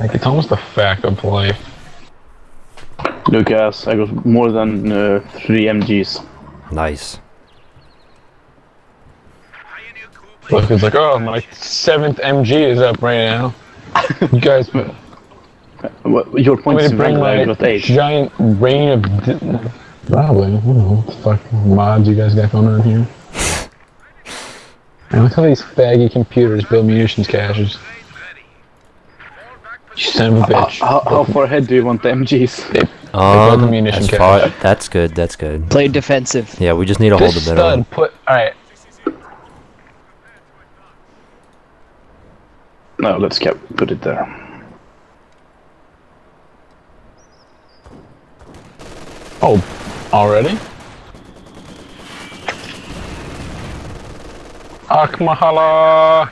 Like, it's almost a fact of life. Lucas, I got more than 3 MGs. Nice. Look, it's like, oh, my 7th MG is up right now. You guys, What, your want point me is to bring invalid, I my got 8. giant rain of... Probably. I don't know what the fuck mods you guys got going on here. And look how these faggy computers build munitions caches. You son of a bitch. How far ahead do you want the MGs? They built a munition as far, cache. that's good, that's good. Play defensive. Yeah, we just need to hold This a bit on. stud put... Alright. No, let's put it there. Oh, already? Akmahala!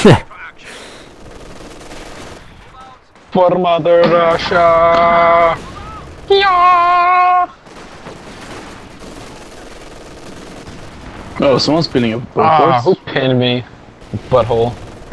For Mother Russia! Yeah! Oh, someone's building a Ah, who boat. pinned me? Butthole.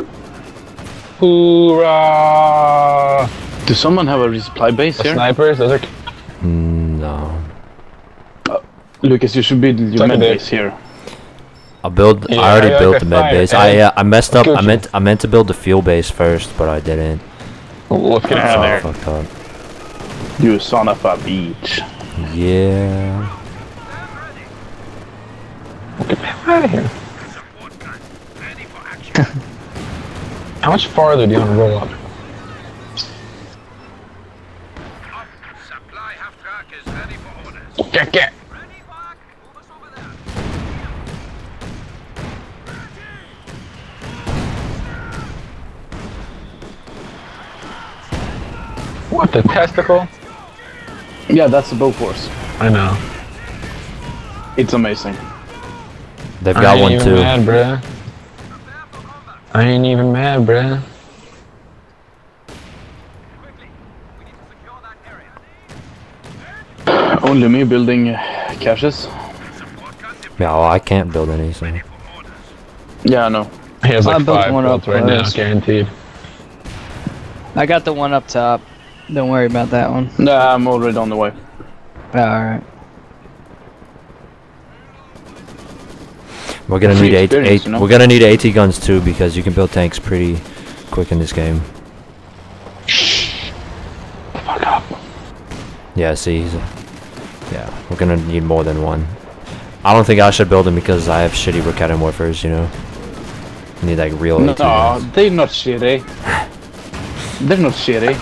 Hoorah! Does someone have a resupply base The here? snipers, those are... No. Lucas, you should build your Suck med a dick. base here. I'll build. Yeah, I already I built got the med fired, base. man. I messed up. Gucci. I meant to build the fuel base first, but I didn't. Look at Ah, So I there. fucked up. You son of a bitch. Yeah. Get the hell out of here. How much farther do you want to roll up? Get! What, the testicle? Yeah, that's the Bofors. I know. It's amazing. They've got one too. Mad, bruh. I ain't even mad, bruh. Only me building caches. Yeah, well, I can't build any. So. Yeah, I know. He has like I built 5 one builds up right now, close. guaranteed. I got the one up top. Don't worry about that one. Nah, I'm already on the way. Alright. We're gonna Free need experience, you know? We're gonna need AT guns too because you can build tanks pretty quick in this game. Fuck up. Yeah, see, yeah, we're gonna need more than one. I don't think I should build them because I have shitty Ricetta morphers, you know. I need like real AT No, guns. they're not shitty. They're not shitty.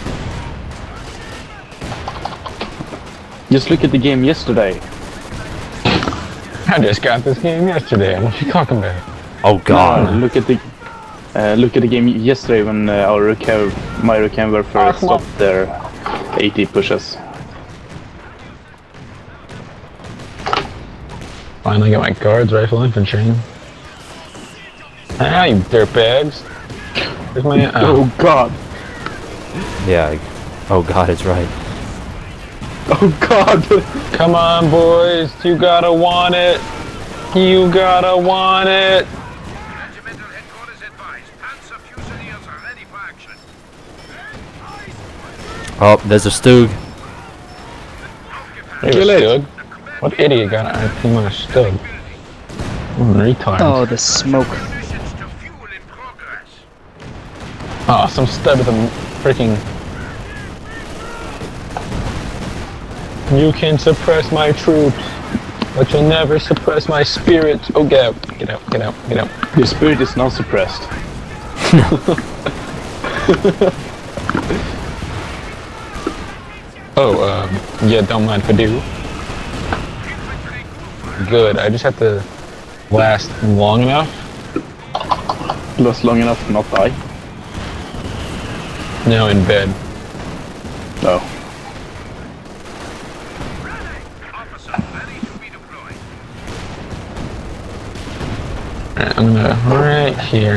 Just look at the game yesterday. I just got this game yesterday. What you talking about? Oh god. Look at the game yesterday when my Recam first stopped their 80 pushes. Finally got my guards, rifle, infantry. Ah, you dirtbags. Where's my... Oh god! Yeah. Oh god, it's right. Oh god! Come on, boys. You gotta want it. You gotta want it. Regimental headquarters advised. Panzer Fusiliers are ready for action. Oh, there's a Stug. Kill it. What idiot got an IP on a stug? Retard. Oh, the smoke. Positions to fuel in progress. Oh, some stud with a freaking... You can suppress my troops, but you'll never suppress my spirit. Oh, get out, get out, get out, get out. Your spirit is now suppressed. Oh, yeah, don't mind if I do. Good, I just have to last long enough. Last long enough to not die. Now in bed. No. Officer ready to be deployed. Alright, I'm gonna right here.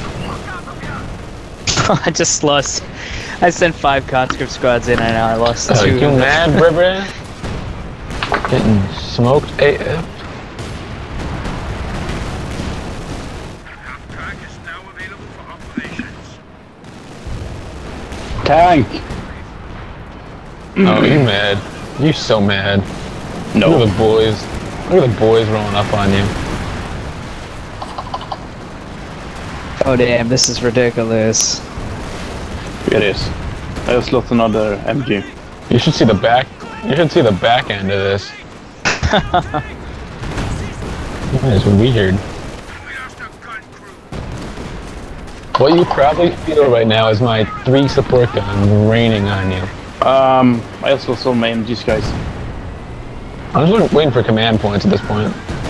I just lost. I sent 5 conscript squads in and I lost Oh, 2. you mad, bruh? Getting smoked AF. Track is now available for operations. Tank! Oh, you mad? You so mad. No. Look at the boys. Look at the boys rolling up on you. Oh damn, this is ridiculous. It is. I just lost another MG. You should see the back. You should see the back end of this. It's weird. What you probably feel right now is my 3 support guns raining on you. I just lost all my MGs, guys. I'm just waiting for command points at this point.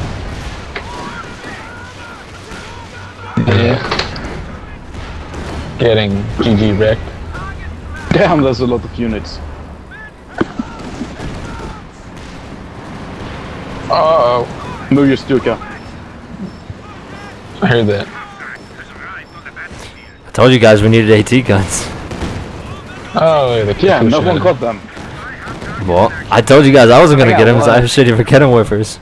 Yeah. Getting GG wrecked. Damn, there's a lot of units. Uh-oh. Move your Stuka. I heard that. I told you guys we needed AT guns. Oh, the Yeah, no Katusha. one got them. Well, I told you guys I wasn't gonna I get got him because I one. have shitty Ricketten Warfers.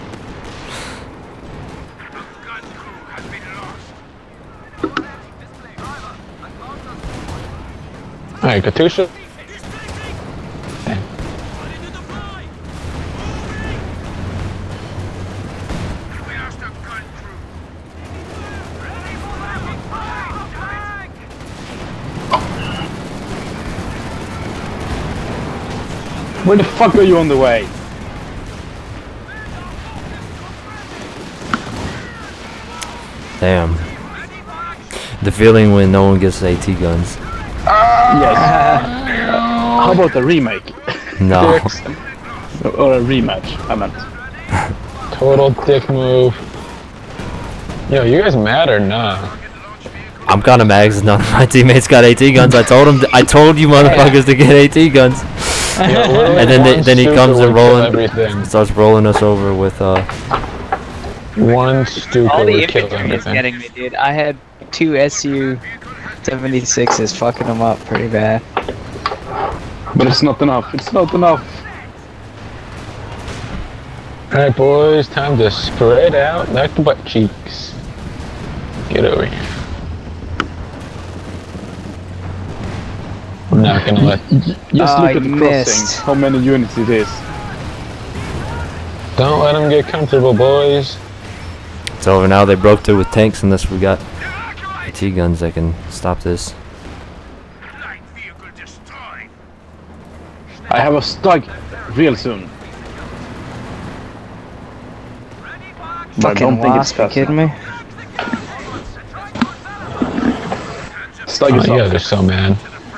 Alright, Katusha. Where the fuck are you on the way? Damn. The feeling when no one gets AT guns. Yes. How about a remake? No. Or a rematch, I meant. Total dick move. Yo, you guys mad or nah? I'm kinda mad 'cause none of my teammates got AT guns. I told you motherfuckers to get AT guns. And then he comes and everything. starts rolling us over with One Stuka All the would kill infantry is everything. getting me, dude. I had 2 SU-76s fucking them up pretty bad. But it's not enough. It's not enough. Alright, boys, time to spread out like the butt cheeks. Get over here. I'm not gonna let. Just Oh, look at you the missed. crossing. How many units it is. Don't let them get comfortable, boys. it's over now. They broke through with tanks unless we got AT guns that can stop this. Light vehicle destroyed. I have a stag real soon. But I don't Fucking think it's wasp, you fast kidding enough. me? Stag Oh, is you guys up. are so mad.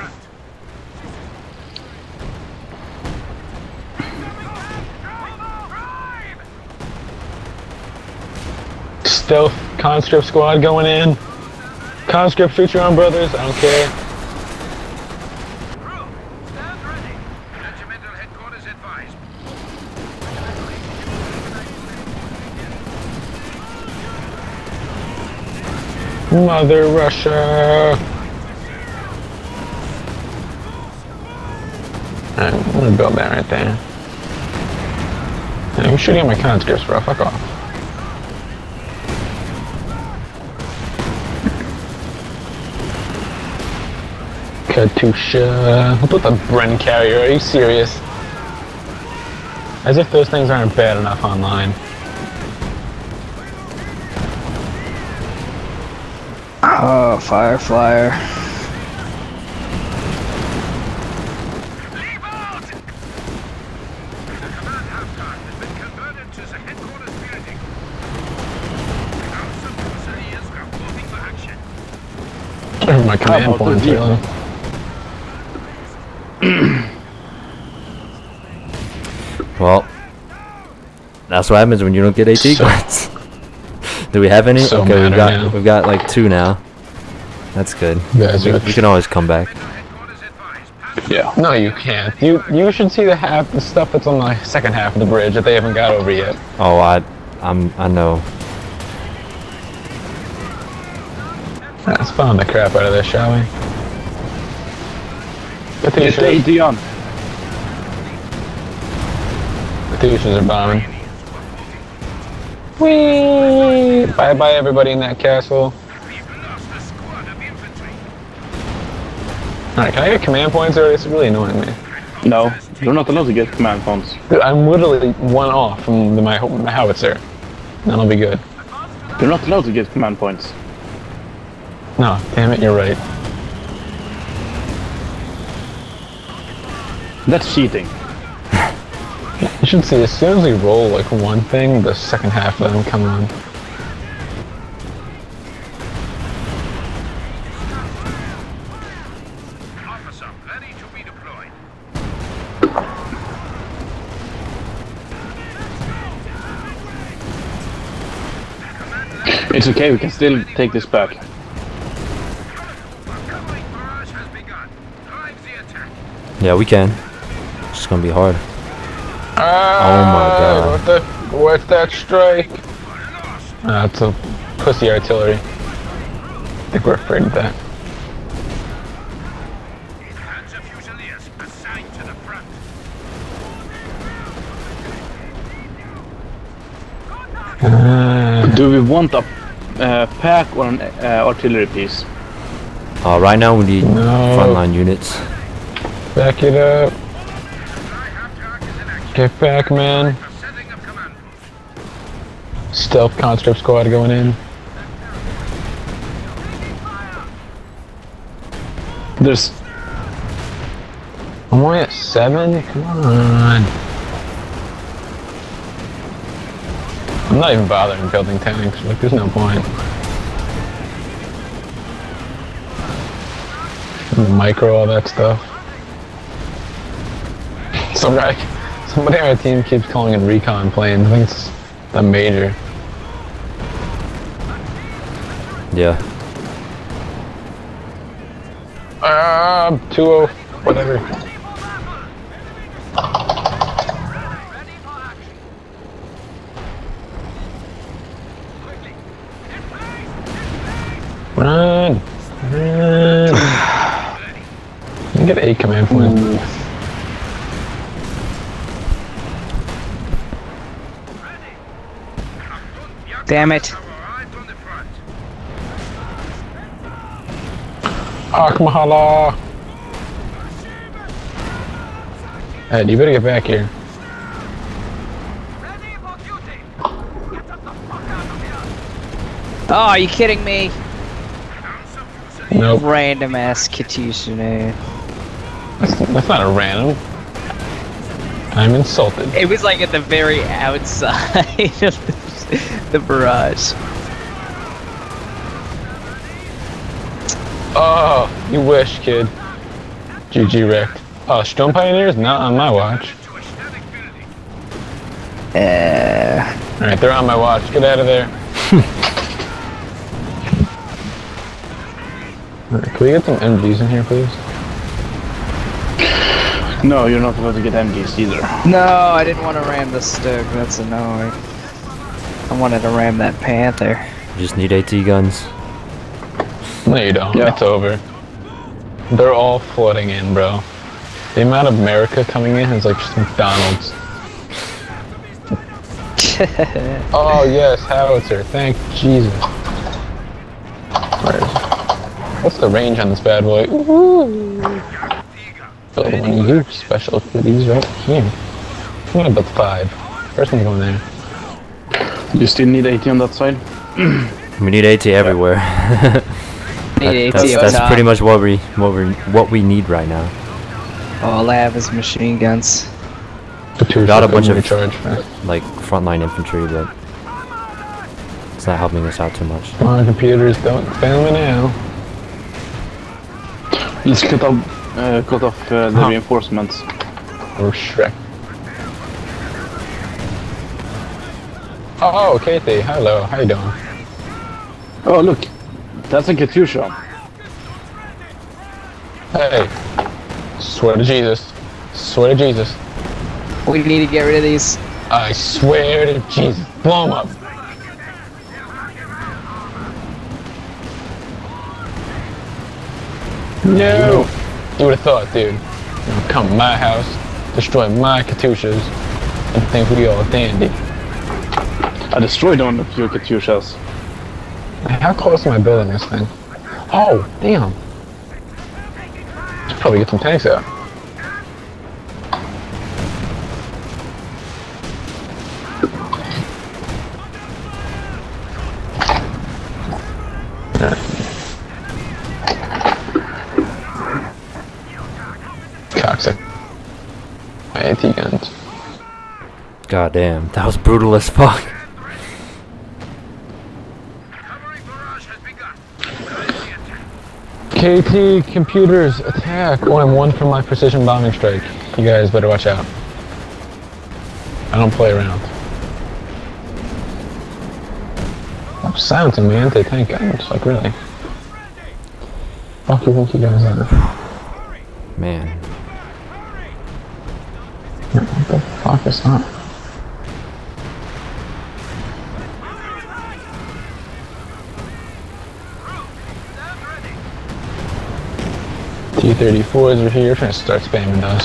Stealth conscript squad going in. Conscript, shoot your own brothers. I don't care. Stand ready. Regimental headquarters advised. Mother Russia. Alright, I'm gonna build that right there. Yeah, I'm shooting at my conscripts, bro. Fuck off. Katusha. Who put the Bren carrier? Are you serious? As if those things aren't bad enough online. Oh, fire flyer. Leave out! The command half guard has been converted to the headquarters building. Council fusiliers are moving for action. My command about the points, vehicle? really. Well, that's what happens when you don't get AT So- guns. Do we have any? So Okay, matter now. we've got like 2 now. That's good. You guys are- We can always come back. Headquarters advised. Yeah. No, you can't. You should see the stuff that's on the second half of the bridge that they haven't got over yet. Oh, I know. Let's bomb the crap out of this, shall we? Get the Katusha. AT on. Katusha's are bombing. Whee! Bye bye everybody in that castle. We've lost a squad of infantry. Alright, can I get command points already? It's really annoying me. No, you're not allowed to get command points. Dude, I'm literally one off from my howitzer. That'll be good. You're not allowed to get command points. No, damn it, you're right. That's cheating. You should see, as soon as we roll like one thing, the second half of them come on. Officer, ready to be deployed. It's okay, we can still take this back. Covering barrage has begun. Drive the attack. Yeah, we can. It's just gonna be hard. Ah, Oh my god. What's that strike? It's a pussy artillery. I think we're afraid of that. Panzer Fusiliers assigned to the front. Do we want a pack or an artillery piece? Right now we need No. frontline units. Back it up. I have track is in action. Get back, man. Setting of command post. Stealth conscript squad going in. There's... I'm only at 7? Come on. I'm not even bothering building tanks. Like, there's no point. Micro, all that stuff. Somebody on our team keeps calling it recon planes. I think it's a major. Yeah. 2-0, whatever. Run! Run! You get 8 command points. Damn it. Arrived on the front. Akmahala! Ed, you better get back here. Ready for duty. Oh, are you kidding me? Panzer Fusiliers. Nope. Random ass Katyusha name. That's not a random. I'm insulted. It was like at the very outside of the barrage. Oh, you wish, kid. GG wrecked. Oh, Stone Pioneers? Not on my watch. To a static building. Alright, they're on my watch. Get out of there. Alright, can we get some MGs in here, please? No, you're not allowed to get MGs either. No, I didn't want to ram the Stug. That's annoying. I wanted to ram that Panther. Just need AT guns. No, you don't. Yeah. It's over. They're all flooding in, bro. The amount of America coming in is like just McDonald's. Oh, yes, howitzer. Thank Jesus. Where is it? What's the range on this bad boy? Ooh. Build one of your special goodies right here. I'm gonna build 5. First one's going there. You still need 80 on that side? We need AT everywhere. Need AT that's up that's top. pretty much what we need right now. All I have is machine guns. Got a bunch of recharge. like frontline infantry, but it's not helping us out too much. Come on, computers, don't fail me now. Let's cut off the reinforcements. Or Shrek. Oh, Katie, hello, how you doing? Oh, look. That's a Katyusha. Hey, swear to Jesus. Swear to Jesus. We need to get rid of these. I swear to Jesus. Blow them up. No! You would have thought, dude. You'd come to my house, destroy my Katyushas, and think we all dandy. I destroyed one of your Katyushas. How close am I building this thing? Oh, damn. Probably get some tanks out. Cocksucker. My AT guns. God damn, that was brutal as fuck. Covering barrage has begun. Commence the attack. KT computers attack. Oh, I'm one from my precision bombing strike. You guys better watch out. I don't play around. I'm silencing my anti-tank guns. Like really? Fuck you think you guys are? Man. What the fuck is that? T-34s are here, trying to start spamming those.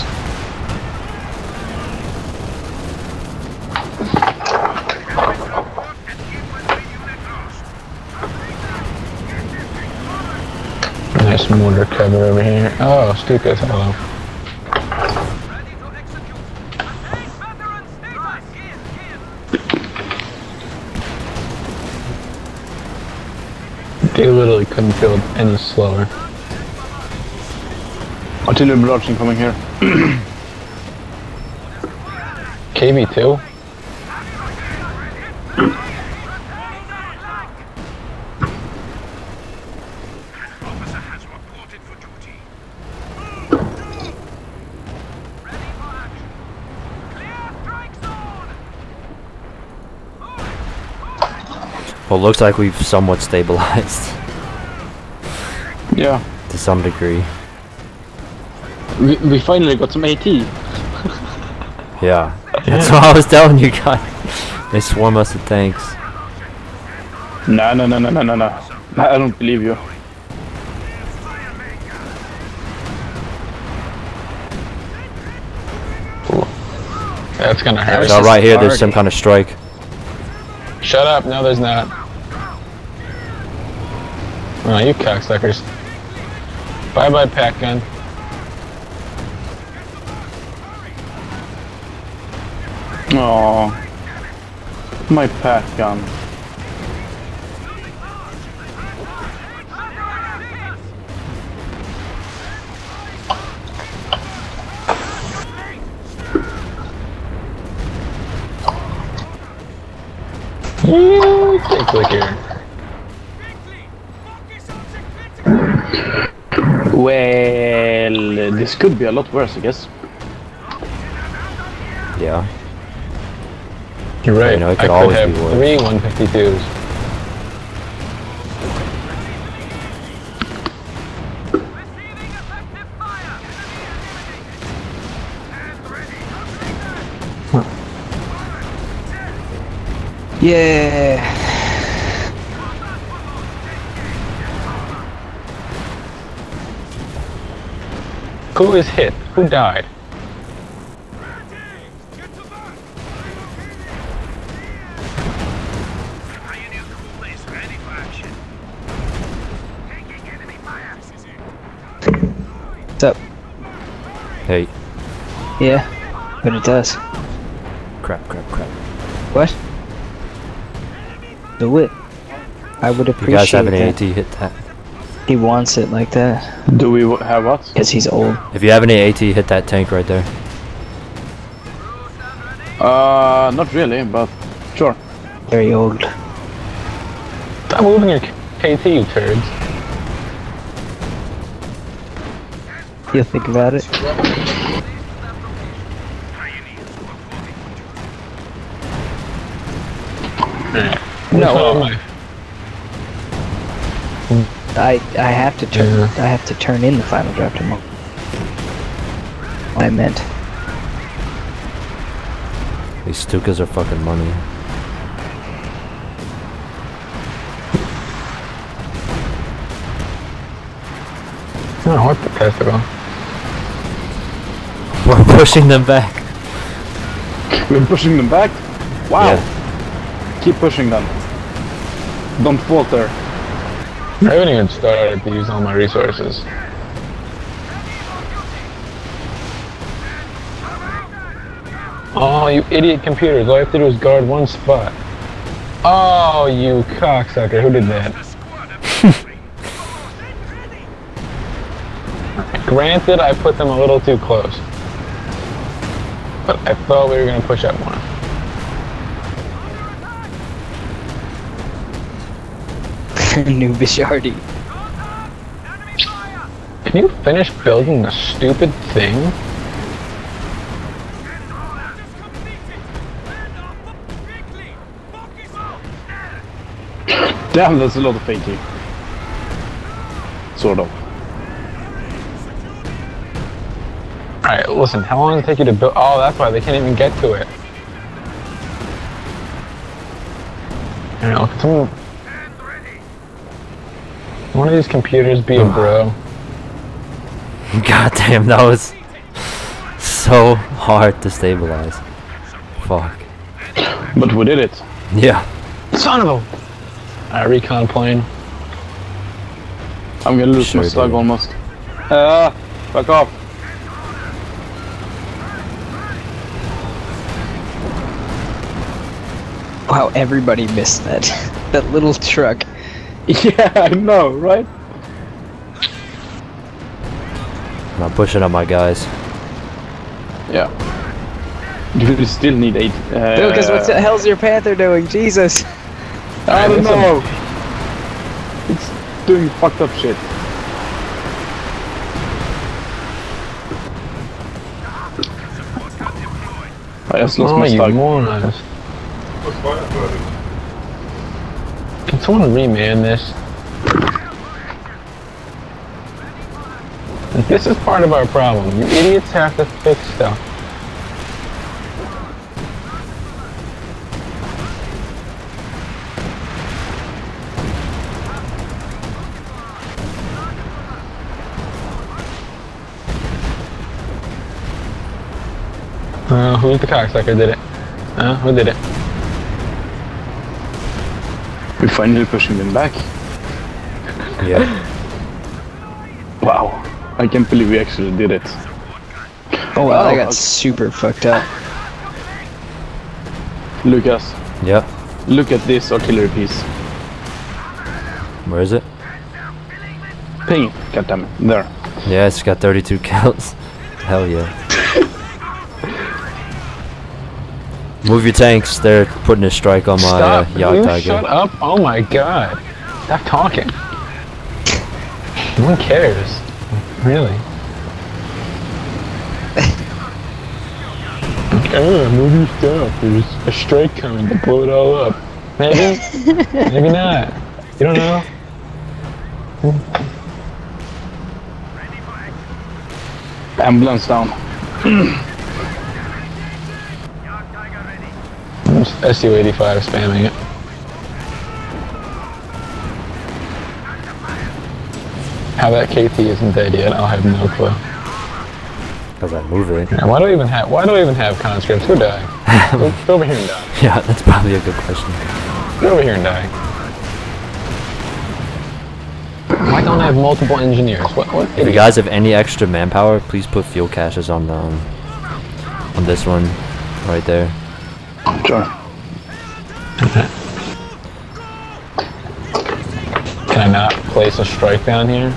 Nice mortar cover over here. Oh, Stukas, hello. Ready to execute. Veteran status. They literally couldn't build any slower. Artillery barrage incoming here. KV2? Officer has reported for duty. Ready for action. Clear strike zone. Well, looks like we've somewhat stabilized. Yeah. To some degree. We finally got some AT. Yeah. That's what I was telling you guys. They swarm us with tanks. No. I don't believe you. That's gonna hurt. So right here, there's some kind of strike. Shut up, no there's not. Oh, you cocksuckers. Bye bye, pack gun. Oh, my pack gun. Take a look here. Well, this could be a lot worse, I guess. Yeah. You're right. You know, it could I could always have be worse. 3 152s. Receiving effective fire. And ready. Yeah. Who is hit? Who died? Pioneer Cooler is ready for action. Taking enemy fire. What's up? Hey. Yeah. But it does. Crap. What? Do it. I would appreciate You guys have any that. AT, hit that. He wants it like that. Do we have what? Because he's old. If you have any AT, hit that tank right there. Not really, but sure. Very old. Stop moving your KT, you turds. You think about it? No. I have to turn. Yeah. I have to turn in the final draft tomorrow. I meant. These Stukas are fucking money. Oh, what the festival? We're pushing them back. We're pushing them back? Wow. Yeah. Keep pushing them. Don't falter. I haven't even started to use all my resources. Oh, you idiot computers. All I have to do is guard one spot. Oh, you cocksucker. Who did that? Granted, I put them a little too close. But I thought we were going to push up more. New Bishardi. Can you finish building the stupid thing? Damn, that's a lot of faking. Sort of. Alright, listen, how long does it take you to build? Oh, that's why they can't even get to it. I don't know, can one of these computers be a bro? God damn, that was so hard to stabilize. Fuck. But we did it. Yeah. Son of a recon plane. I'm gonna lose Sure my slug did. almost. Fuck off. Wow, everybody missed that. That little truck. Yeah, I know, right? I'm pushing up my guys. Yeah. You still need 8. Lucas, what the hell's your Panther doing? Jesus. I don't know. It's doing fucked up shit. I just lost Oh, my you slug. morons. Can someone reman this? This is part of our problem. You idiots have to fix stuff. Who's the cocksucker did it? Who did it? We're finally pushing them back. Yeah. Wow. I can't believe we actually did it. Oh wow, I Oh, got okay. super fucked up. Lucas, Yep. look at this artillery piece. Where is it? Ping. Goddammit. There. Yeah, it's got 32 kills. Hell yeah. Move your tanks. They're putting a strike on my Stop! Yacht You Tiger. shut up! Oh my god! Stop talking. No one cares. Really. Move your stuff. There's a strike coming to blow it all up. Maybe? Maybe not. You don't know? Ambulance down. SU-85 spamming it. How that KT isn't dead yet, I'll have no clue. Cause I move it. Yeah, why do I even have conscripts? Who die? Go over here and die. Yeah, that's probably a good question. Go over here and die. Why don't I have multiple engineers? What If you guys have any extra manpower, please put fuel caches on the on this one right there. Sure. Can I not place a strike down here?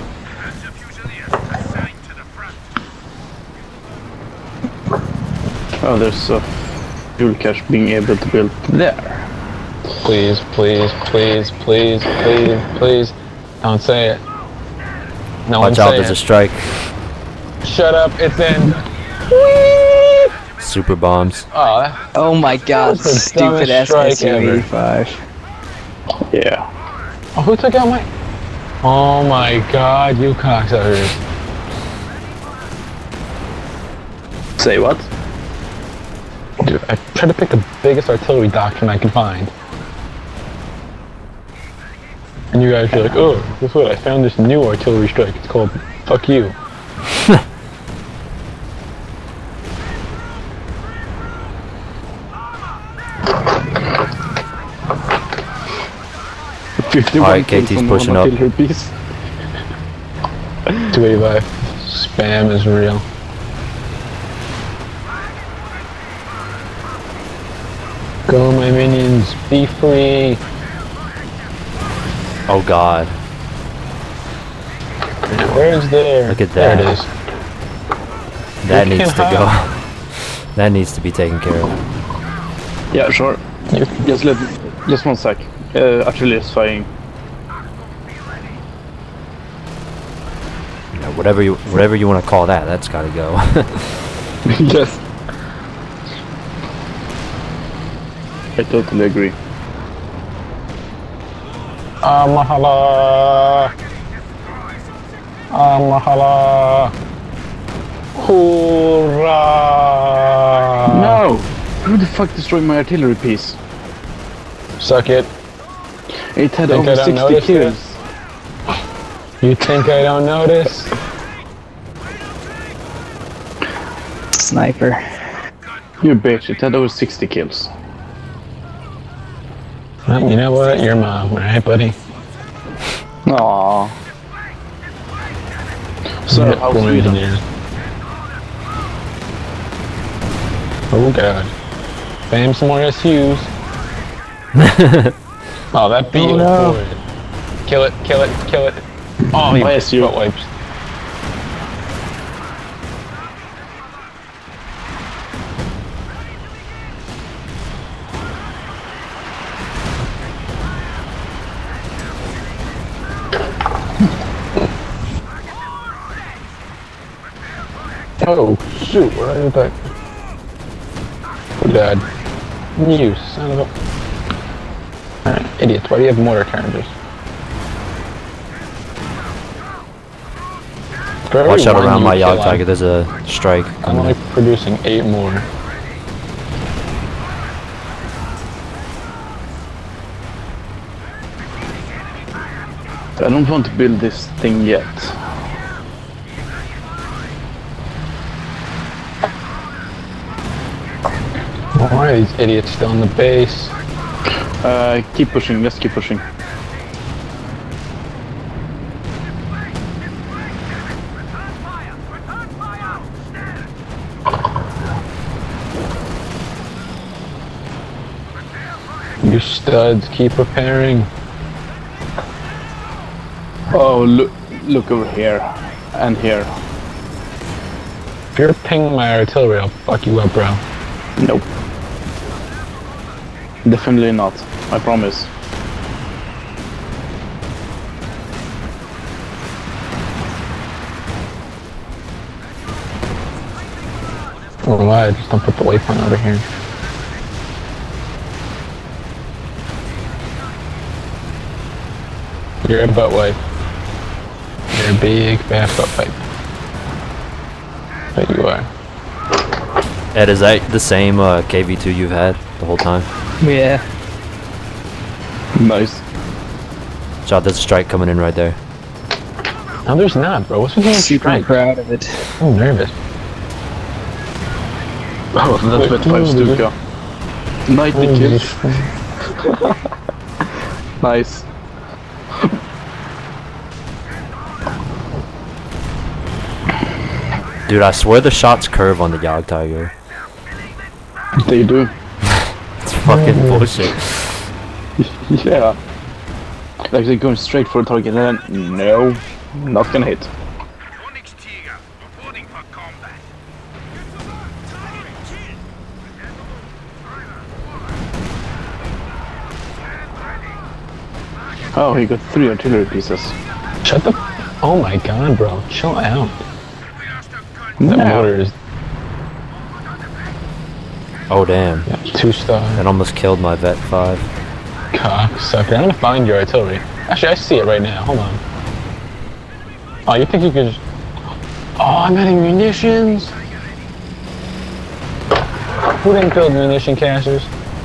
Oh, there's a fuel cache being able to build there. Please, please, please, please, please, please. Don't say it. No one Watch out, say there's a it. strike. Shut up, it's in. Super bombs. Oh, that, Oh my god, That was the stupid ass dumbest strike ever. SU-85. Yeah. oh, who took out my... Oh my god, you cocksuckers. Say what? Dude, I tried to pick the biggest artillery doctrine I could find. And you guys are like, oh, guess what? I found this new artillery strike. It's called Fuck You. Alright, KT's pushing up. 285. Spam is real. Go, my minions, be free. Oh god. Where's there? Look at There that. it is. That You needs to can go. That needs to be taken care of. Yeah, sure. You- Just one sec. Artillery is firing. You know, whatever you want to call that, that's gotta go. Yes. I totally agree. Mahala. Mahala. Hoorah! No! Who the fuck destroyed my artillery piece? Suck it. It had Think over I don't 60 notice kills. You think I don't notice? Sniper. You bitch, it had over 60 kills. Well, you know what? You're mom, right, buddy? Aww. So, Yeah, how's boy, Sweden? engineer. Oh god. Bam some more SUs. Oh, that beat Oh, was no. forward. Kill it, kill it, kill it. Oh, he My SU. butt wipes. Oh, shoot, where are you back? Oh, God. You son of a... Alright, idiots, why do you have mortar charges? For every Watch out one around you my kill, Yog Tiger, there's a strike I'm coming only in. producing 8 more. I don't want to build this thing yet. Why are these idiots still in the base? Keep pushing, just keep pushing. You studs, keep preparing. Oh, look over here. And here. If you're pinging my artillery, I'll fuck you up, bro. Nope. Definitely not. I promise. Or why? Just don't put the waypoint over here. You're a butt wipe. You're a big fat butt wipe. But you are. Ed, is that the same KV2 you've had the whole time? Yeah. Nice. Shot, there's a strike coming in right there. No, there's not, bro. What's with you Super strike? proud of it. I'm nervous. Oh, that's with 5 Stuka. 90 kills. Nice. Dude, I swear the shots curve on the Yog Tiger. They do. It's fucking bullshit. Yeah. Like they're going straight for a target and then, no, not gonna hit. Onyx Tiger, reporting for combat. Oh, he got 3 artillery pieces. Shut the... Oh my god, bro. Chill out. That No. motor is Oh damn. 2-star. That almost killed my Vet 5. Cocksucker. I'm gonna find your artillery. Actually, I see it right now. Hold on. Oh, you think you could just... Oh, I'm adding munitions? Who didn't build munition caches?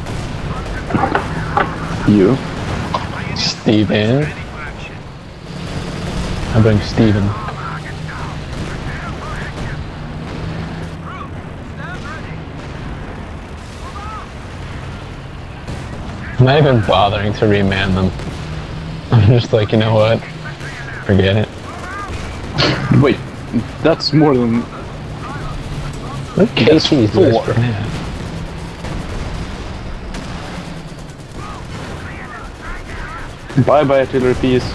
You? Steven. I bring Steven. I'm not even bothering to reman them. I'm just like, you know what? Forget it. Wait, that's more than... What KC's this four. for now? Bye bye artillery piece.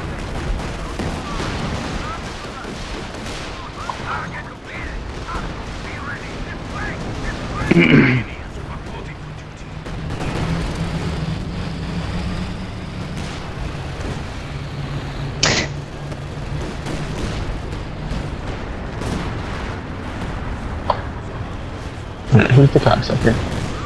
Who's the cocksucker?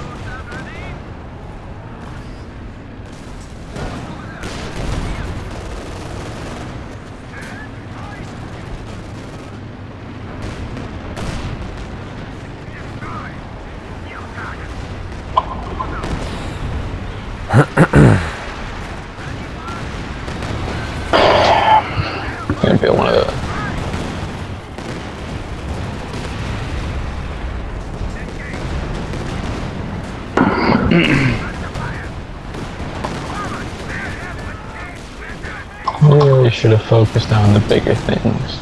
Gonna feel one of those. Really should have focused on the bigger things.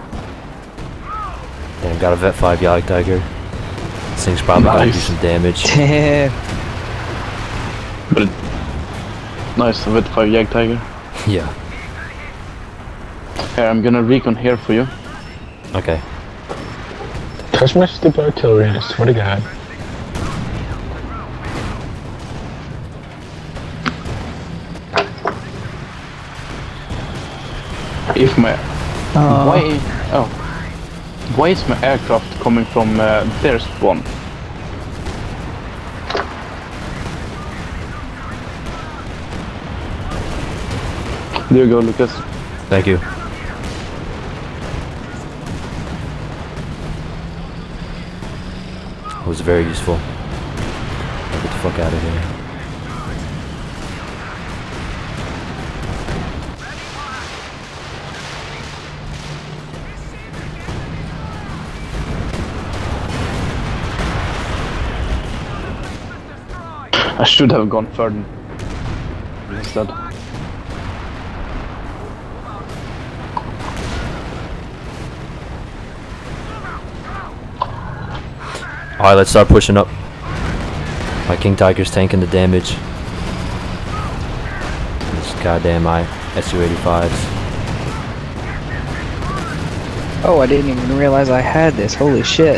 Damn, got a Vet 5 Yag Tiger. This thing's probably gonna do Nice. some damage. Damn. But nice with 5 Yag Tiger. Yeah. Here, I'm gonna recon here for you. Okay. Touch my stupid artillery, I swear to God. If my why is my aircraft coming from their spawn? There you go, Lucas. Thank you. It was very useful. Get the fuck out of here. I should have gone further instead. Alright, let's start pushing up. My King Tiger's tanking the damage. These goddamn Su-85s. Oh, I didn't even realize I had this. Holy shit.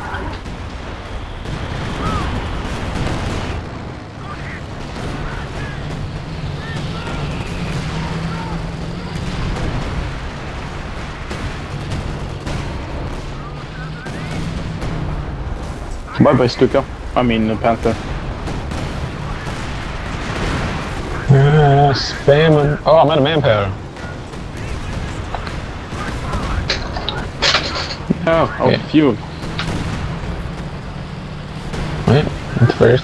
Bye bye Stuka. I mean Panther. Spamming. Oh, I'm out of manpower. Oh, out of fuel. Wait, that's first.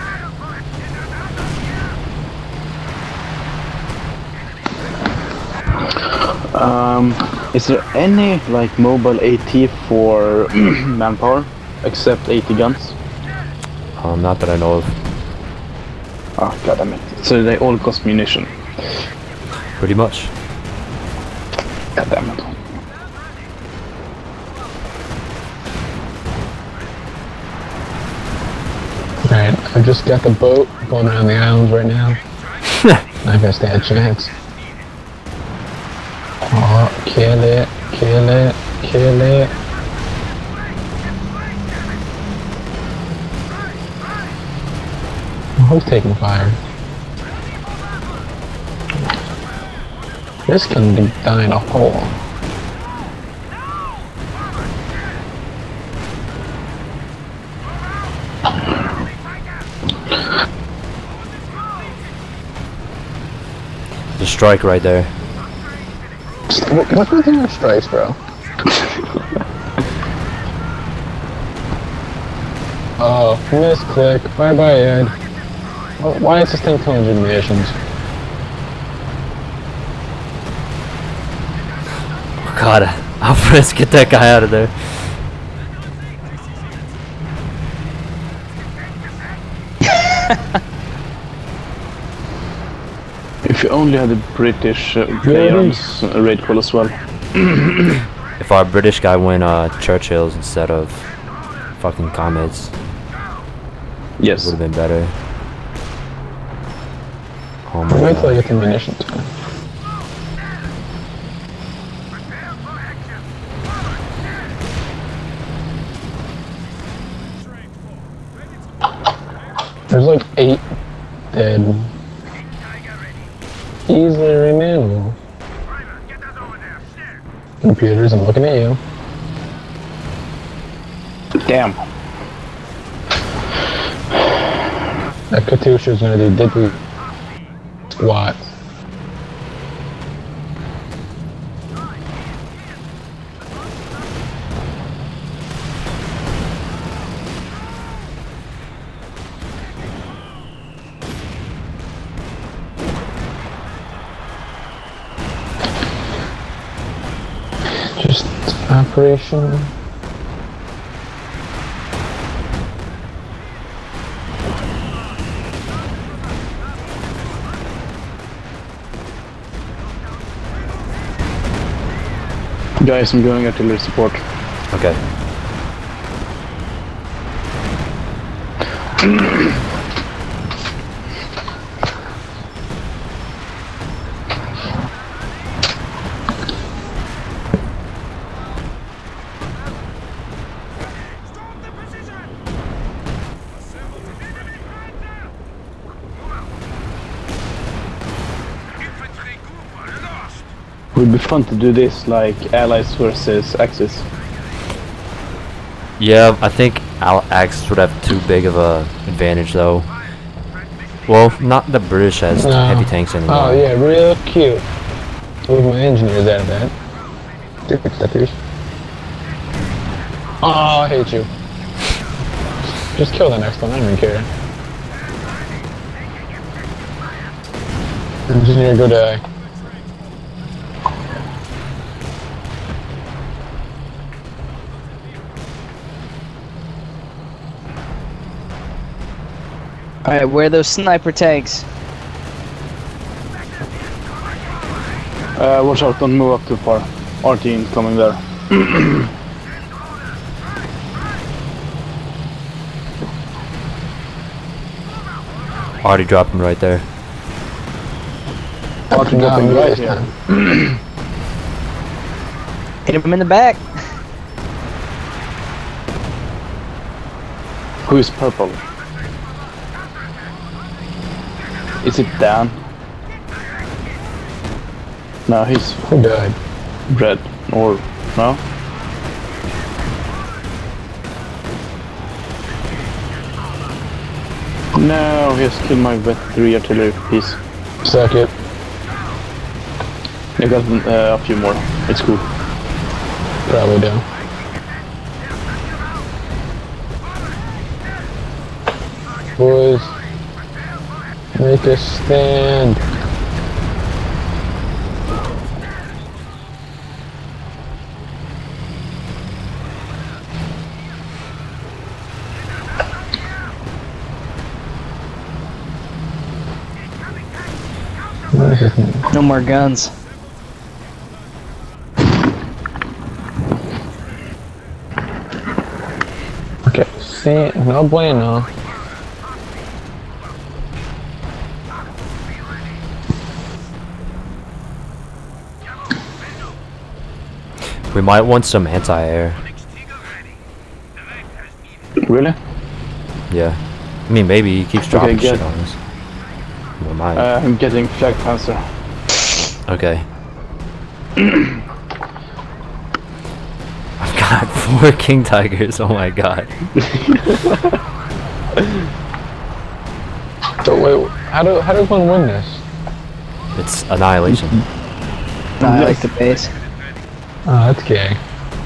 Is there any like mobile AT for manpower except 80 guns? Not that I know of. Ah, god damn it. So they all cost munition. Pretty much. God damn it. Alright, I've just got the boat going around the islands right now. I gotta stand a chance. Oh, kill it, kill it, kill it. Who's taking fire? This can be die in a hole. The strike right there. What's with your strikes, bro? Oh, misclick. Bye bye, Ed. Why is this thing 200 munitions? Oh god, Alfred, get that guy out of there. If you only had a British player on this raid call as well. If our British guy went Churchills instead of fucking Comets, Yes. would have been better. Oh my Wait till I god. get the munitions. There's like 8 dead. Easily remainable. Computers, I'm looking at you. Damn. That Katusha's gonna do diddly squats. Just operation. Guys, I'm going artillery support. Okay. Would be fun to do this like Allies versus Axis. Yeah, I think Axis would have too big of a advantage though. Well, not the British has heavy tanks anymore. Oh yeah, real cute. Move my engineers out of that. Stupid steppers. Oh, I hate you. Just kill the next one, I don't even care. Engineer, go die. Alright, where are those sniper tanks? Watch out, don't move up too far. RT incoming there. Already dropping right there. RT dropping right here. Hit him in the back. Who is purple? Is it Dan? No, he's Who died? red. Or no? No, he has killed my vet 3 artillery piece. Suck it. I got a few more. It's cool. Probably down. Boys, make a stand. No more guns. Okay, see, no bueno. We might want some anti-air. Really? Yeah. I mean, maybe he keeps dropping Okay, shit good. on us. We might. I'm getting flag panzer. Okay. I've got 4 King Tigers, oh my god. So wait, how does one win this? It's annihilation. I like the base. Oh, that's gay.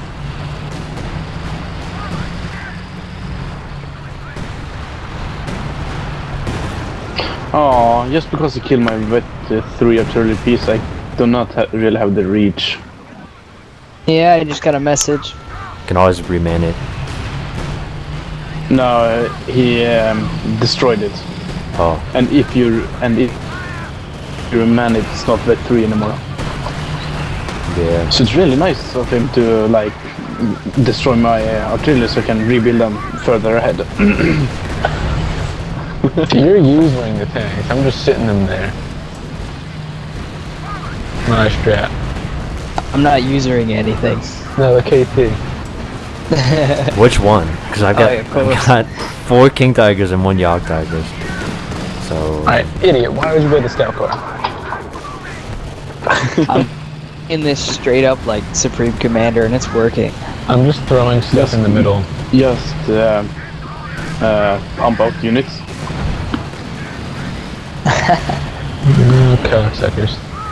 Oh, just because he killed my vet 3 artillery piece, I do not really have the reach. Yeah, I just got a message. Can always reman it. No, he destroyed it. Oh, And if you man it, it's not vet 3 anymore. yeah. So it's really nice of him to like destroy my artillery so I can rebuild them further ahead. You're using the tanks. I'm just sitting them there. my strat. I'm not using anything. No, the KT. Which one? Because I've got, Oh, yeah, of course. I've got 4 King Tigers and 1 Yogg Tigers. So. Alright, idiot, why would you build the scout car? I'm in this straight up like Supreme Commander and it's working. I'm just throwing stuff in the middle. Just pump out units. Cocksuckers.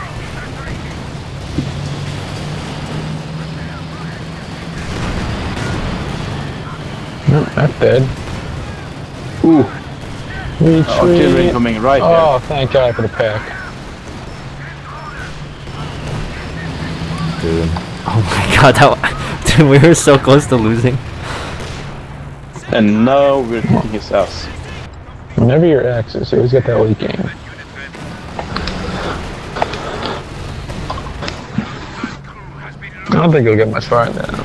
Nope, that's dead. Ooh, Retreat. artillery coming right Oh, thank God for the pack. Dude. Oh my god, that dude, we were so close to losing. there. And now we're kicking his ass. Whenever your axis, you always get that late game. I don't think you'll get much farther now.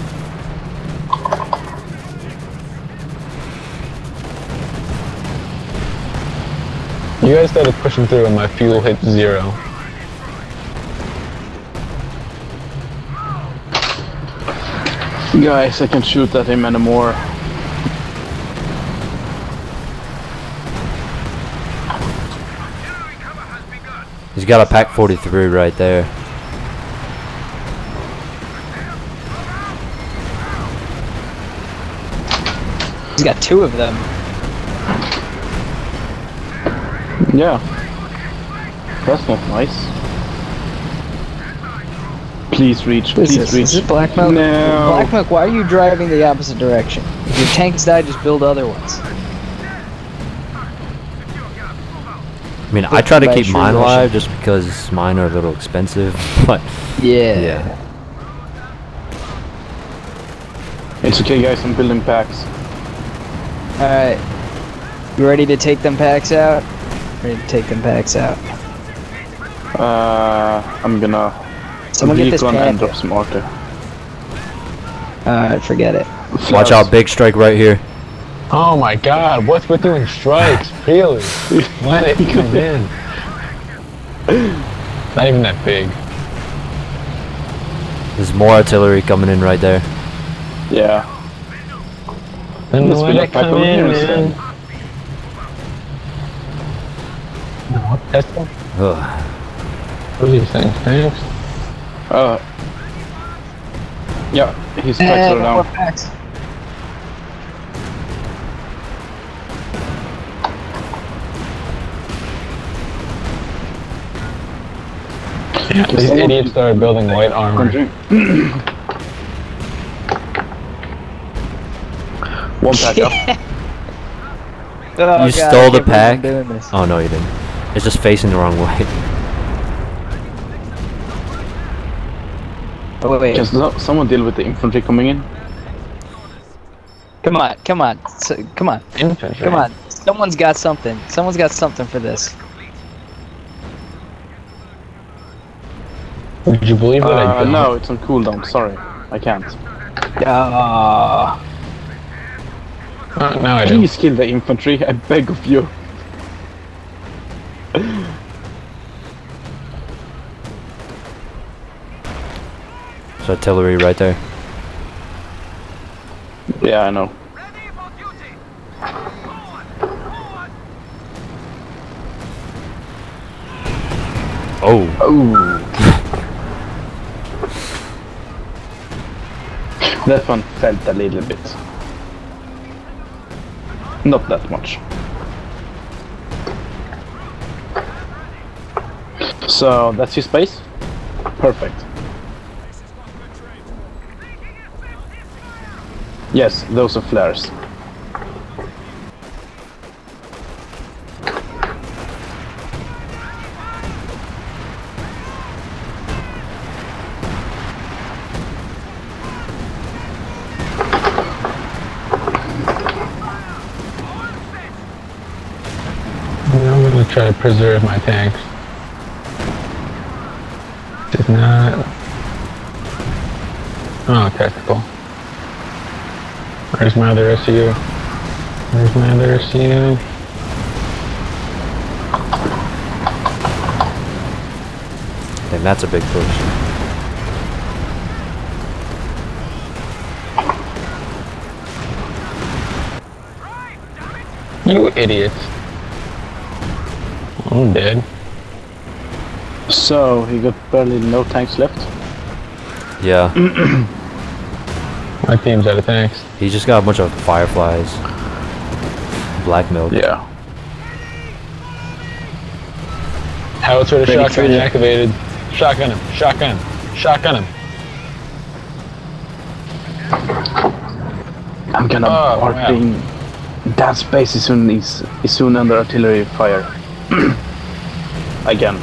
You guys started pushing through and my fuel hit 0. Guys, I can't shoot at him anymore. He's got a pack 43 right there. He's got 2 of them. Yeah. That's not nice. Please reach, What is please this? reach. Is this Black Milk? No. Black Milk, why are you driving the opposite direction? If your tanks die, just build other ones. I mean, I try to By keep true mine Russian. alive just because mine are a little expensive, but Yeah. yeah. It's okay, guys, I'm building packs. Alright. You ready to take them packs out? Ready to take them packs out. I'm gonna Someone get this recon and pack. drop some artillery. Alright, forget it. Watch out, big strike right here. Oh my God, what's with doing strikes? Really? Let it come in. Not even that big. There's more artillery coming in right there. Yeah. Then Let's let build a it pack come over here in, instead. man. No, that's what Ugh. are these things? Thanks. Yeah, his packs are down. packs. These idiots started building light armor. One pack up. Oh, You God, stole I the can't believe pack? I'm doing this. Oh no, you didn't. It's just facing the wrong way. Oh, wait. Can someone deal with the infantry coming in? Come on, come on. Come on. Infantry. Come on. Someone's got something. Someone's got something for this. Would you believe that I don't? No, it's on cooldown. Sorry, I can't. Now I do. Please kill the infantry. I beg of you. There's artillery right there. Yeah, I know. Ready for duty. Oh. Oh. That one felt a little bit. Not that much. So that's his base? Perfect. Yes, those are flares. I'm gonna try to preserve my tanks. Did not. Oh, tactical. Where's my other SU? Where's my other SU? They that's a big push. You idiots. I'm dead. So he got barely no tanks left. Yeah. My team's out of tanks. He just got a bunch of fireflies. Black milk. Yeah. Howitzer to Ready shotgun for it. activated. Shotgun him. Shotgun him. Shotgun him. I'm gonna Oh, park wow. in that space is soon under artillery fire. Again.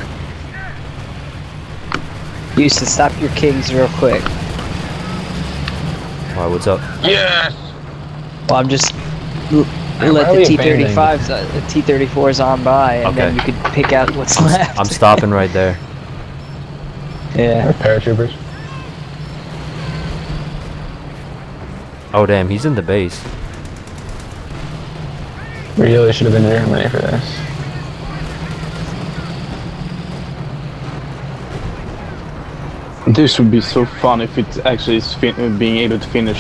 Used to stop your kings real quick. Alright, what's up? Yes! Well, I'm just Why let are the we T-35s, the T-34s on by, and then you Okay. could pick out what's left. I'm stopping right there. Yeah. Paratroopers. Oh damn, he's in the base. Really should have been in Germany for this. This would be so fun if it actually is being able to finish.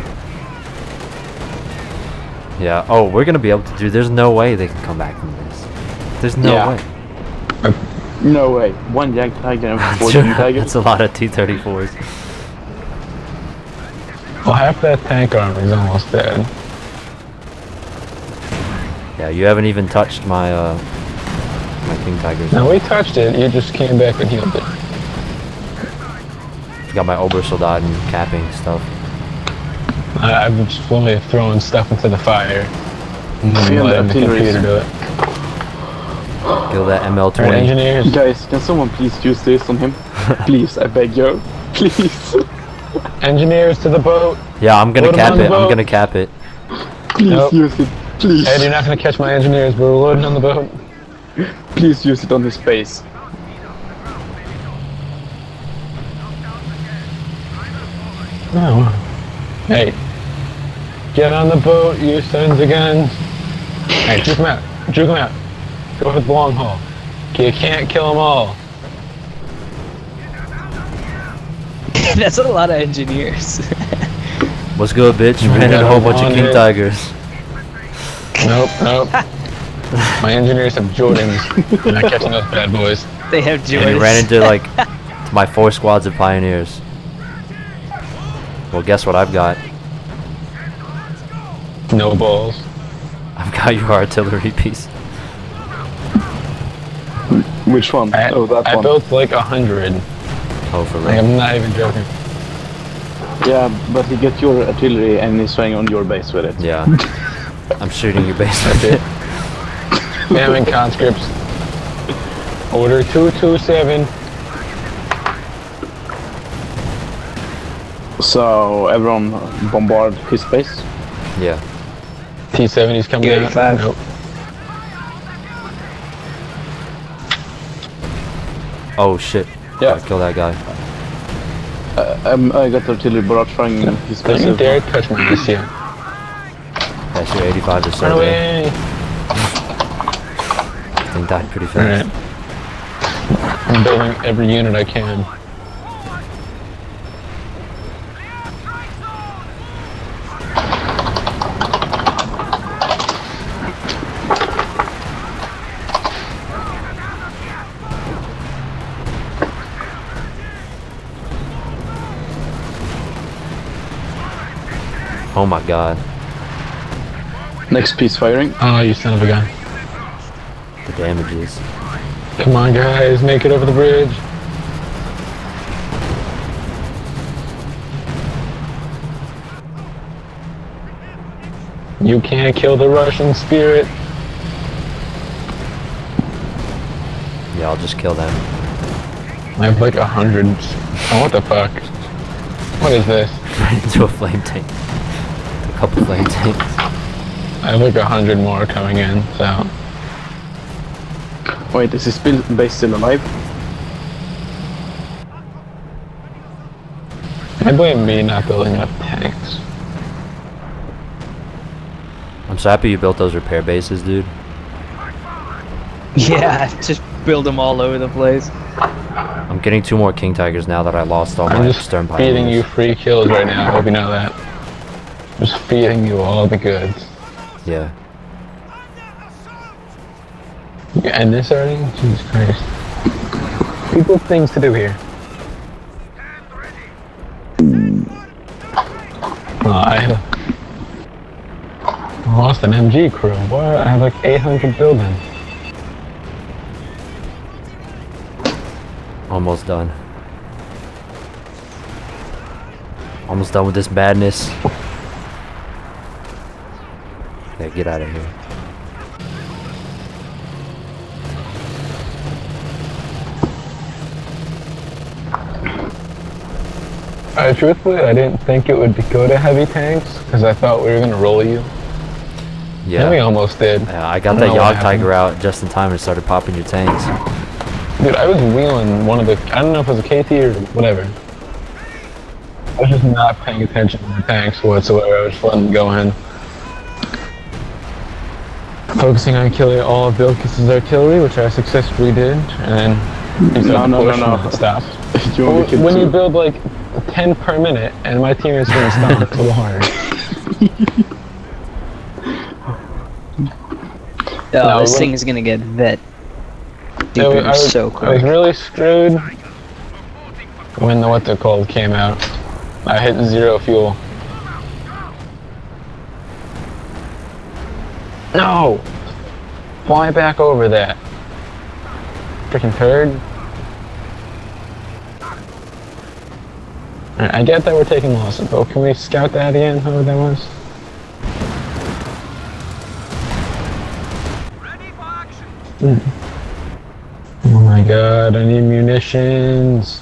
Yeah. Oh, we're gonna be able to do. There's no way they can come back from this. There's no Yeah. way. No way. One Jag Tiger and 14 Tigers. That's a lot of T-34s. Well, half that tank army is almost dead. Yeah, you haven't even touched my my King Tigers. No, we touched it. You just came back and healed it. Got my Obersoldat and capping stuff. I've just slowly throwing stuff into the fire. And then Feel letting the the computer artillery. do it. Kill that Alright, ML-20. engineers. Guys, can someone please use this on him? Please, I beg you. Please. Engineers to the boat. Yeah, I'm gonna Load 'em cap on the it. I'm boat. gonna cap it. Please Nope. use it. Please. Ed, you're not gonna catch my engineers. We're loading on the boat. Please use it on his face. No. Hey. Get on the boat, you sons of guns. Hey, juke him out. Juke him out. Go for the long haul. You can't kill them all. That's a lot of engineers. What's good, bitch? We Ran in got a whole bunch of 100. King Tigers. Nope, nope. My engineers have Jordans. You're not catching those bad boys. They have And he Jordans. ran into like my 4 squads of pioneers. Well, guess what I've got? No balls. I've got your artillery piece. Which one? I That one. built like 100. Oh, for Like, real. I'm not even joking. Yeah, but he got your artillery and he's swinging on your base with it. Yeah. I'm shooting your base with That's it. it. Damn conscripts. Order 227. So everyone bombard his base. Yeah. T-70's coming out. T-85. Nope. Oh shit. Yeah. Gotta kill that guy. I got artillery barrage trying his Don't base. you dare touch my SU. That's your 85 to Run survey. away. Thing died pretty Alright. fast. I'm building every unit I can. Oh my god. Next piece firing. Oh, you son of a gun. The damages. Come on, guys. Make it over the bridge. You can't kill the Russian spirit. Yeah, I'll just kill them. I have like 100. Oh, what the fuck? What is this? Ran into a flame tank. A couple flame tanks. I have like 100 more coming in, so. Wait, is his base still alive? I blame me not building enough tanks. I'm so happy you built those repair bases, dude. Yeah, just build them all over the place. I'm I'm getting 2 more King Tigers now that I lost all I'm my just Stern feeding you Pioneers. free kills right now. I hope you know that. Just feeding you all the goods. Yeah. You end this already? Jesus Christ. People have things to do here. I lost an MG crew. Boy, I have like 800 buildings. Almost done. Almost done with this madness. Yeah, get out of here. Truthfully, I didn't think it would go to heavy tanks because I thought we were gonna roll you. And we Yeah. almost did. Yeah, I got don't that know what Yog happened. Tiger out just in time and started popping your tanks. Dude, I was wheeling one of the. I don't know if it was a KT or whatever. I was just not paying attention to the tanks whatsoever. I was just letting them go in. Focusing on killing all of Vilkis's artillery, which I successfully did, and then he started No. and stopped. You only killed When you 2. build like 10 per minute, and my team is getting stomped so hard. Oh, No, this we- thing is gonna get vet. Yeah, Dude, I was, so I was quick. really screwed when the what they're called came out. I hit 0 fuel. No! Fly back over that. Freaking turd. Alright, I get that we're taking losses, but can we scout that again? How that was? Ready for action. Oh my god, I need munitions.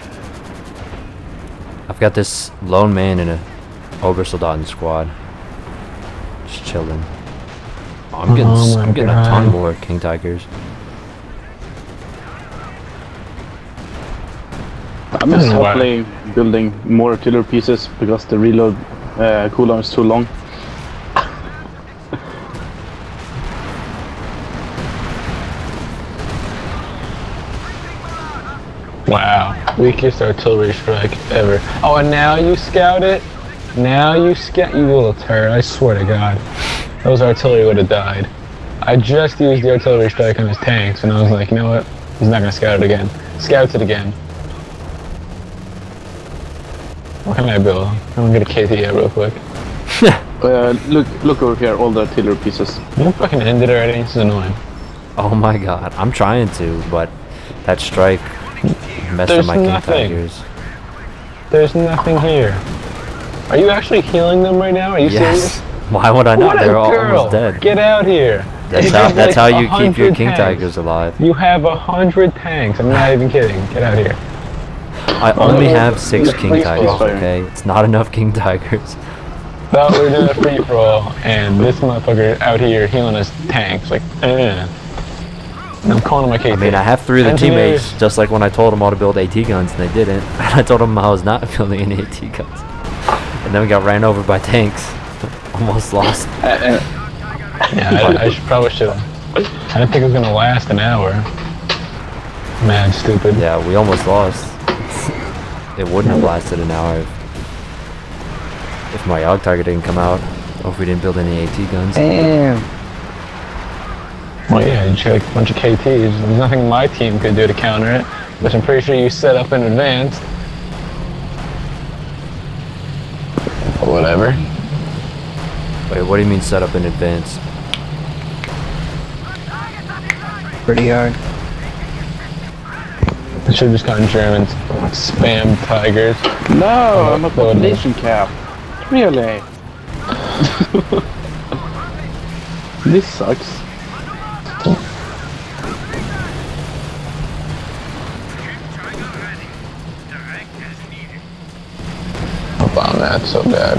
I've got this lone man in a Obersoldaten squad. Just chilling. I'm getting, Oh my I'm getting a ton God. more King Tigers. I'm just Wow. hopefully building more artillery pieces because the reload cooldown is too long. Wow, weakest artillery strike ever. Oh, and now you scout it? Now you scout, you little turd, I swear to God. Those artillery would have died. I just used the artillery strike on his tanks, and I was like, you know what? He's not gonna scout it again. Scouts it again. What can I build? I'm gonna get a KT out real quick. Look over here, all the artillery pieces. You fucking end it already? This is annoying. Oh my god, I'm trying to, but that strike messed There's with my King nothing. Tigers. There's nothing here. Are you actually healing them right now? Are you Yes. serious? Why would I not? What a They're all girl! almost dead. Get out here! That's You how have, that's like, how you keep your 100 King tanks. Tigers alive. You have 100 tanks. I'm not even kidding. Get out here. I only no, have 6 please, King please, Tigers, please. okay? It's not enough King Tigers. Thought we were doing a free for all, and this motherfucker out here healing us tanks. Like, And I'm calling him my KT. I mean, I have 3 of the Engineers. teammates, just like when I told them all to build AT guns and they didn't. And I told them I was not building any AT guns. And then we got ran over by tanks. Almost lost. Yeah, probably should have. I didn't think it was gonna last an hour. Mad stupid. Yeah, we almost lost. It wouldn't have lasted an hour if my Yog Tiger didn't come out, or if we didn't build any AT guns. Damn. Well, yeah, you check a bunch of KTs. There's nothing my team could do to counter it, which I'm pretty sure you set up in advance. Or whatever. Wait, what do you mean set up in advance? Pretty hard. I should have just gotten Germans. Spam tigers. No, I'm a Oh, no. population cap. Really? This sucks. Tiger ready. Direct as needed. I'll bomb that so bad.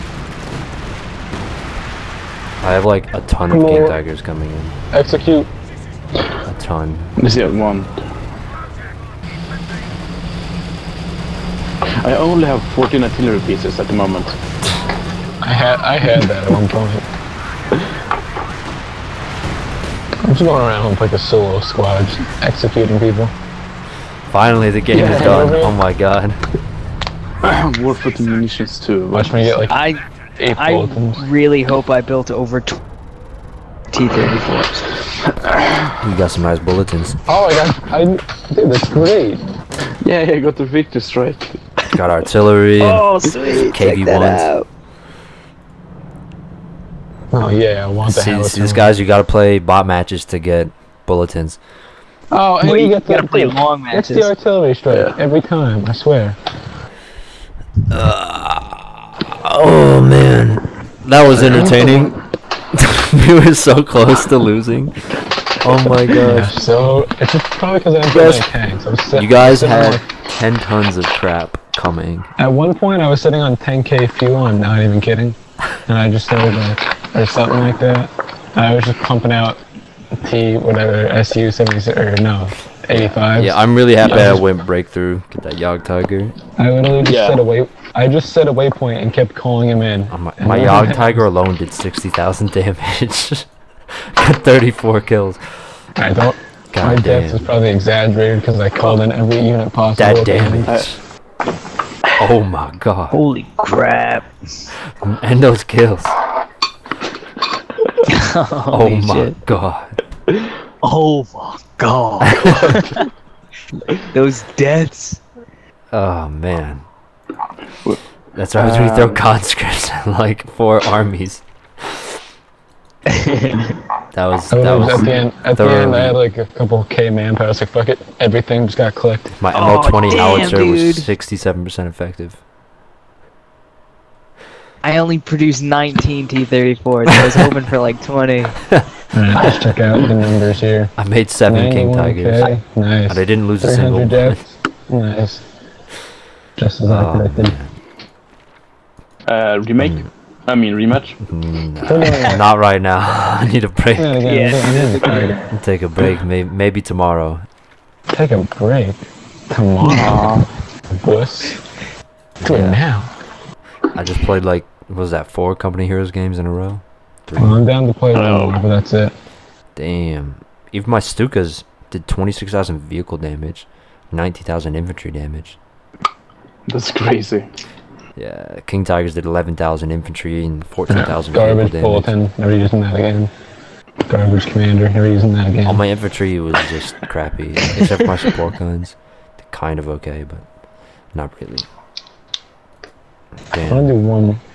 I have like a ton of Come King on. Tigers coming in. Execute. A ton. This is one. I only have 14 artillery pieces at the moment. I had that at one point. I'm just going around with like a solo squad, just executing people. Finally, the game is done. Oh my god. More fucking munitions too. Watch me get like I 8 bulletins. really hope I built over T-34s. You got some nice bulletins. Oh, dude, that's great. Yeah, I got the Victor strike. Got artillery and Oh, sweet! Check that KV-1s. out. Oh yeah, I want the See, howitzer. these guys, you gotta play bot matches to get bulletins. Oh, and Well, you you get gotta the, play long It's matches. the artillery strike every time. I swear. Oh man, that was entertaining. We were so close to losing. Oh my Yeah, gosh. so it's just probably because I didn't guys- play any tanks. You guys sitting on, had 10 tons of crap coming. At one point, I was sitting on 10k fuel. I'm not even kidding. And I just started or something like that. I was just pumping out whatever SU 76 or no 85. Yeah, I'm really happy I went breakthrough. Get that Yog Tiger. I literally just Yeah. I just set a waypoint and kept calling him in. My Yog Tiger alone did 60,000 damage. Got 34 kills. I don't. God my death damn. is probably exaggerated because I called in every unit possible. That at the end. damage. Oh my god. Holy crap! And those kills. Oh Holy my shit. god. Oh my god! Those deaths. Oh man. That's why we throw conscripts in like 4 armies. That was At the end, I thoroughly- had like a couple K manpower. I was like, fuck it, everything just got clicked. My Oh, MO20 damn, howitzer dude. was 67% effective. I only produced 19 T-34s. I was hoping for like 20. Alright, let's check out the numbers here. I made 7 King Tigers. 91K, nice. And I didn't lose a single 300 one. deaths, nice. Just as I Oh, predicted. Remake? I mean rematch? Nah, not right now. I need a break. Yeah, again, Yeah. I need to try to Take a break. Maybe tomorrow. take a break. Tomorrow. Wuss. Do Yeah. it now. I just played like, what was that, 4 Company Heroes games in a row? 3. Well, I'm down to play one Oh. more, but that's it. Damn. Even my Stukas did 26,000 vehicle damage, 90,000 infantry damage. That's crazy. Yeah, King Tigers did 11,000 infantry and 14,000 vehicle Garbage damage. bulletin, never using that again. Garbage commander, never using that again. All my infantry was just crappy, except for my support guns. They're kind of okay, but not really. I Damn. want to do one